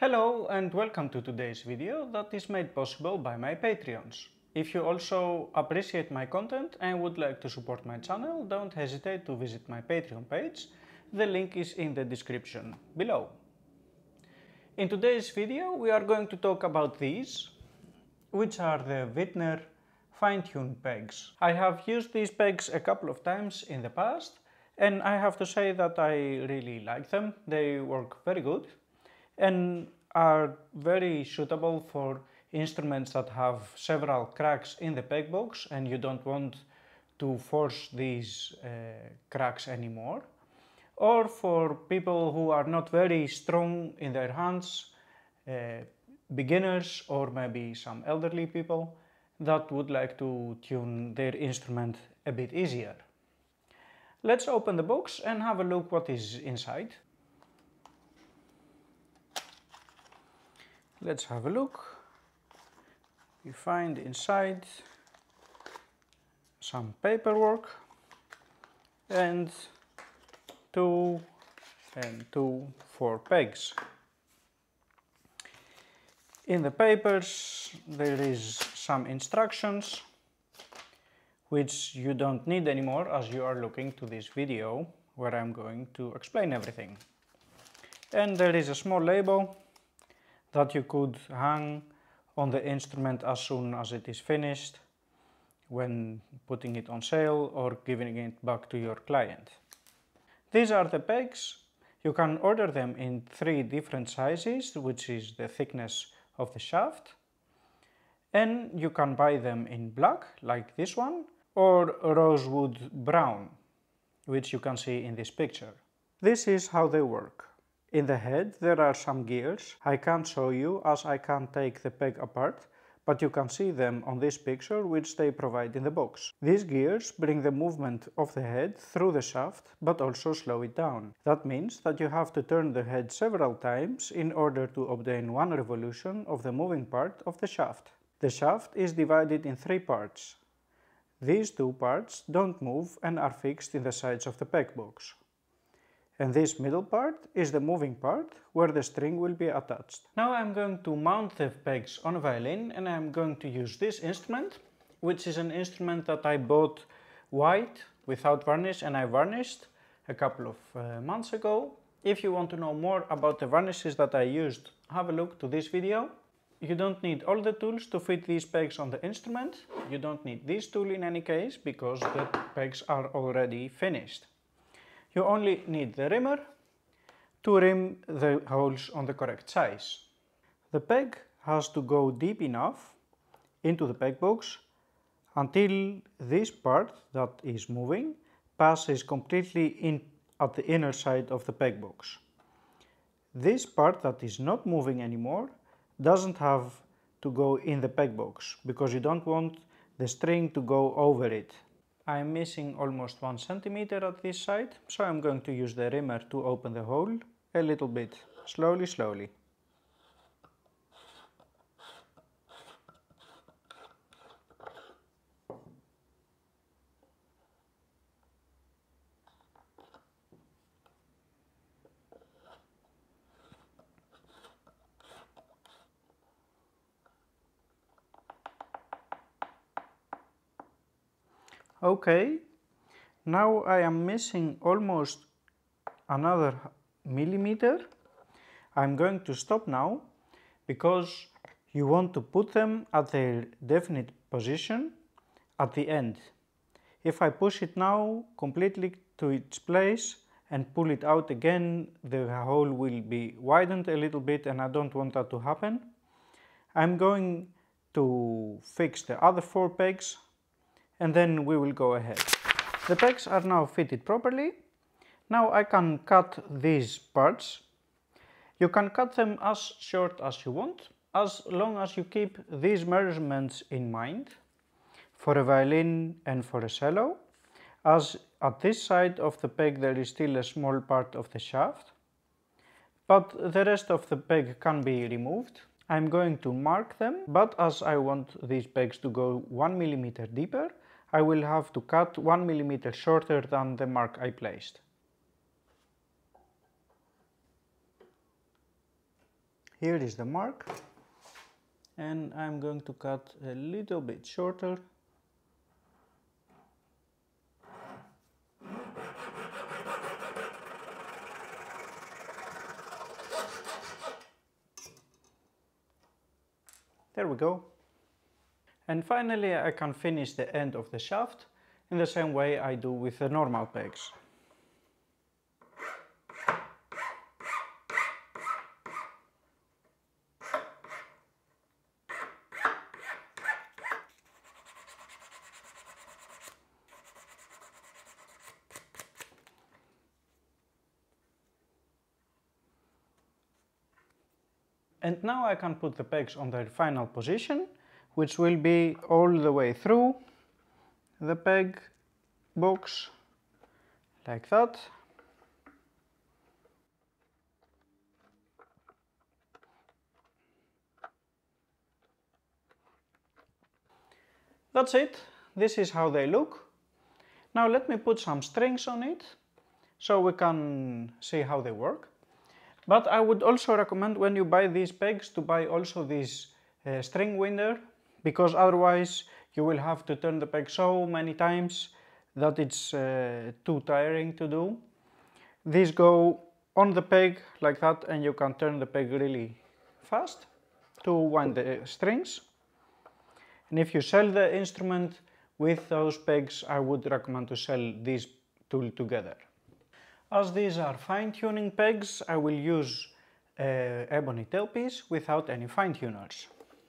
Hello and welcome to today's video that is made possible by my Patreons. If you also appreciate my content and would like to support my channel, don't hesitate to visit my Patreon page. The link is in the description below. In today's video we are going to talk about these, which are the Wittner fine-tune pegs. I have used these pegs a couple of times in the past and I have to say that I really like them. They work very good and are very suitable for instruments that have several cracks in the peg box and you don't want to force these cracks anymore, or for people who are not very strong in their hands, beginners or maybe some elderly people that would like to tune their instrument a bit easier. Let's open the box and have a look what is inside. Let's have a look. We find inside some paperwork and 2 and 2 4 pegs. In the papers there is some instructions which you don't need anymore as you are looking to this video where I'm going to explain everything. And there is a small label that you could hang on the instrument as soon as it is finished when putting it on sale or giving it back to your client. These are the pegs. You can order them in 3 different sizes, which is the thickness of the shaft, and you can buy them in black like this one or rosewood brown, which you can see in this picture. This is how they work. In the head there are some gears. I can't show you as I can't take the peg apart, but you can see them on this picture which they provide in the box. These gears bring the movement of the head through the shaft but also slow it down. That means that you have to turn the head several times in order to obtain 1 revolution of the moving part of the shaft. The shaft is divided in 3 parts. These 2 parts don't move and are fixed in the sides of the peg box. And this middle part is the moving part where the string will be attached. Now I'm going to mount the pegs on a violin and I'm going to use this instrument, which is an instrument that I bought white without varnish and I varnished a couple of months ago. If you want to know more about the varnishes that I used, have a look to this video. You don't need all the tools to fit these pegs on the instrument. You don't need this tool in any case because the pegs are already finished. You only need the rimmer to rim the holes on the correct size. The peg has to go deep enough into the peg box until this part that is moving passes completely in at the inner side of the peg box. This part that is not moving anymore doesn't have to go in the peg box because you don't want the string to go over it. I'm missing almost 1 centimeter at this side, so I'm going to use the rimmer to open the hole a little bit, slowly. Okay, now I am missing almost another millimeter. I'm going to stop now because you want to put them at their definite position at the end. If I push it now completely to its place and pull it out again, the hole will be widened a little bit and I don't want that to happen. I'm going to fix the other 4 pegs and then we will go ahead. The pegs are now fitted properly. Now I can cut these parts. You can cut them as short as you want, as long as you keep these measurements in mind for a violin and for a cello, as at this side of the peg there is still a small part of the shaft, but the rest of the peg can be removed. I'm going to mark them, but as I want these pegs to go 1 millimeter deeper, I will have to cut 1 millimeter shorter than the mark I placed. Here is the mark, and I'm going to cut a little bit shorter. There we go. And finally I can finish the end of the shaft in the same way I do with the normal pegs. And now I can put the pegs on their final position, which will be all the way through the peg box, like that. That's it. This is how they look. Now let me put some strings on it, so we can see how they work. But I would also recommend when you buy these pegs to buy also this string winder, because otherwise you will have to turn the peg so many times that it's too tiring to do. These go on the peg like that, and you can turn the peg really fast to wind the strings. And if you sell the instrument with those pegs, I would recommend to sell this tool together. As these are fine-tuning pegs, I will use ebony tailpiece without any fine-tuners.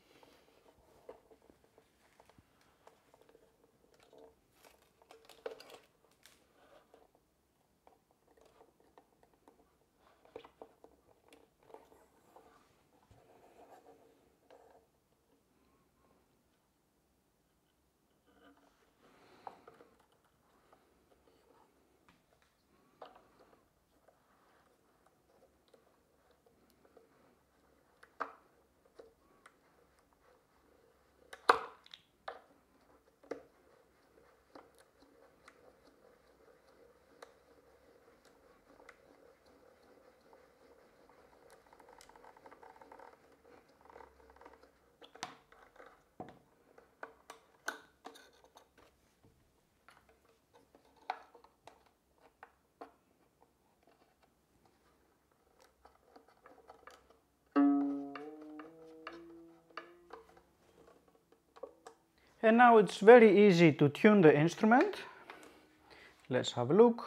And now it's very easy to tune the instrument. Let's have a look.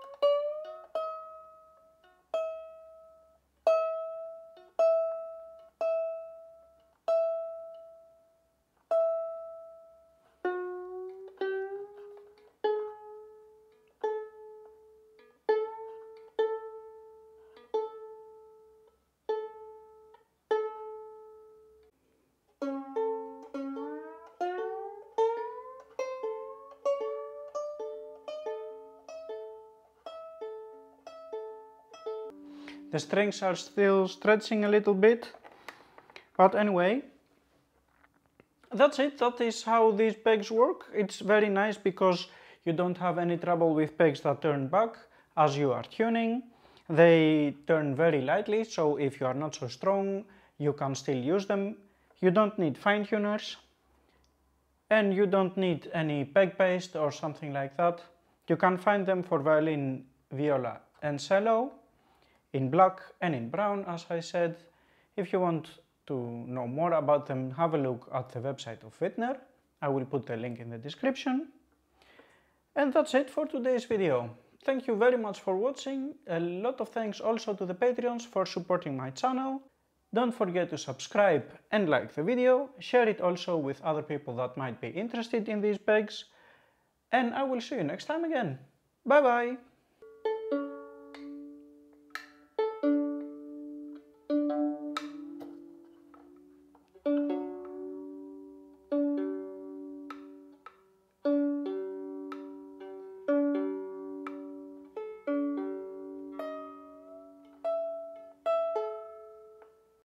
The strings are still stretching a little bit, but anyway, that's it. That is how these pegs work. It's very nice because you don't have any trouble with pegs that turn back as you are tuning. They turn very lightly, so if you are not so strong, you can still use them. You don't need fine tuners, and you don't need any peg paste or something like that. You can find them for violin, viola and cello, in black and in brown, as I said. If you want to know more about them, have a look at the website of Widner. I will put the link in the description. And that's it for today's video. Thank you very much for watching. A lot of thanks also to the Patreons for supporting my channel. Don't forget to subscribe and like the video. Share it also with other people that might be interested in these pegs. And I will see you next time again. Bye bye!